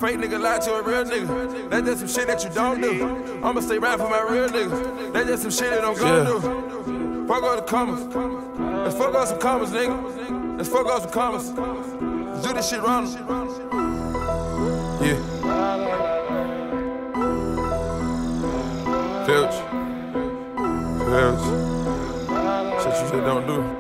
fake nigga lie to a real nigga. That's just some shit that you don't do. I'ma stay right for my real niggas. That's just some shit that I'm gon' do. Fuck all the commas. Let's fuck up some commas, nigga. Let's fuck up some commas. Let's do this shit wrong. Yeah. Filch. Shit you just don't do.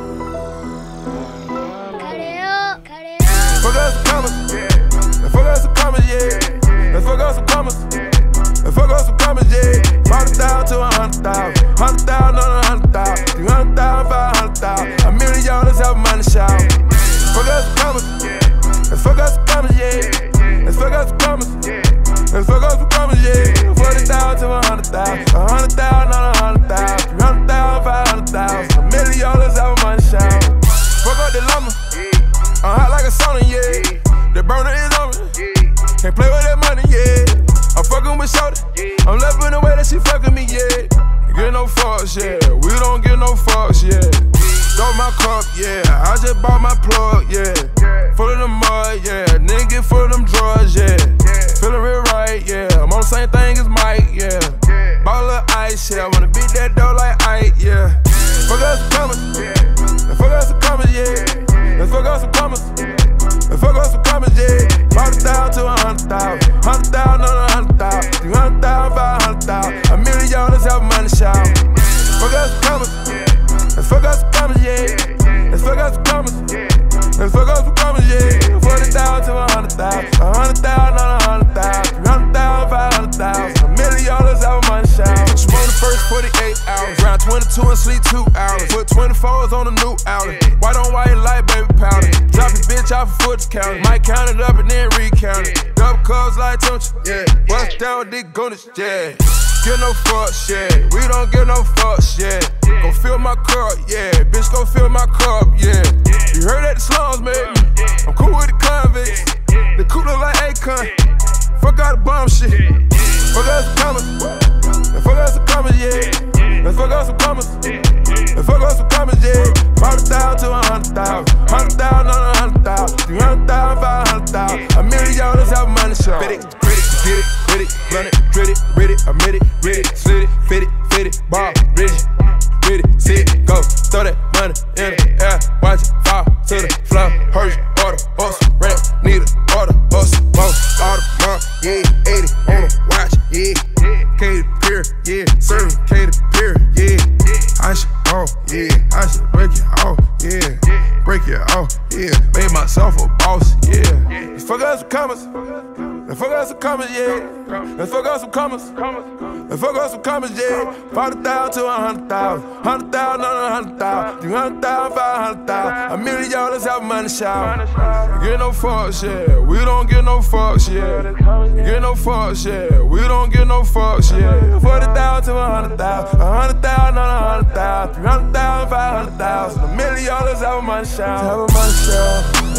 Fuck up some commas. Let's fuck up some commas, yeah. Let's fuck up some commas. Let's fuck up some commas, yeah. 40,000 to 100,000. 100,000 on 100,000. 300,000, 500,000. $1 million, let's have money shout. Fuck up some commas. Let's fuck up some commas, yeah. Let's fuck up some commas. Let's fuck up some commas, yeah. 40,000 to 100,000. 100,000 on 100,000. 300,000, 500,000. $1 million, let's have money shout. Fuck up the llama. I'm hot like a sauna, yeah. The burner is on me. Can't play with that money, yeah. I'm fucking with shorty. I'm loving the way that she fucking me, yeah. Get no fucks, yeah. We don't get no fucks, yeah. Throw my cup, yeah. I just bought my plug, yeah. Full of the mud, yeah. Nigga full of them drugs, yeah. Feeling real right, yeah. I'm on the same thing as Mike, yeah. Ball of ice, yeah. I wanna beat that dough like Ike, yeah. Fuck us some commas. Fuck us some commas, yeah. Let's fuck up some commas. Let's fuck up some commas, yeah. 40,000 to 100,000. 100,000 on 100,000. 300,000, 500,000. $1 million, let's have money shout. Fuck up some commas. Let's fuck up some commas, yeah. Let's fuck up some commas. Let's fuck up some commas, yeah. 40,000 to 100,000. 100,000 on 100,000. 300,000, 500,000. $1 million, let's have money shout. Put you on the first 48 hours. Round 22 and sleep 2 hours. Put 24s on the new outlet. White on white like baby powder. Drop your bitch off a foot counter. Might count it up and then recount it. Double cups like Tunch, yeah. Bust down with Dick Goonish, yeah. Get no fucks, yeah. We don't get no fucks, yeah. Go fill my cup, yeah. Bitch, go fill my cup, yeah. You heard that the slums, baby. I'm cool with the convicts. The cool look like Akon. Fuck all the bomb shit. Fuck us some commas. Let's fuck us some commas, yeah. Let's fuck up some commas. Let's fuck up some commas, yeah. 40,000 to 100,000. 100,000 on 100,000. 300,000, 500,000. $1 million, let's have money show. Fit it, grit it, get it, quit it, run it, grit it, read it, admit it, read it, slit it, fit it, ball, rigid, read it, sit it, go, throw that money in the air, watch it fall to the floor. Hurry, order, us, rap, need a order, us, most, all the month, yeah, 80 on the watch, yeah, Katy Perry, yeah, serving Katy Perry, yeah, I should off, yeah, I should break it off, yeah, break it off, yeah, made myself a boss, yeah. Let's fuck up some commas. Let's fuck up some commas, yeah. Let's fuck up some commas. Let's fuck up some commas, yeah. 40,000 to 100,000. 100,000 on 100,000. 300,000, 500,000. $1 million, let's have money shout. Get no fucks, yeah. We don't get no fucks, yeah. Get no fucks, yeah. We don't get no fucks, yeah. 40,000 to 100,000. 100,000 on 100,000. 300,000, 500,000. $1 million, let's have a money shout. Have a money shout,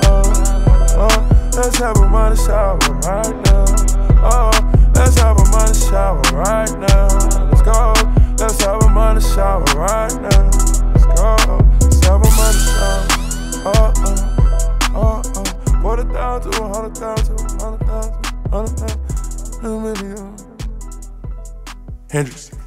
yeah. Let's have a money shower right now. Oh, let's have a money shower right now. Let's go. Let's have a money shower right now. Let's go. Let's have a money shower. 40,000 to 100,000, 100,000, 100,000, $1 million. Hendrix.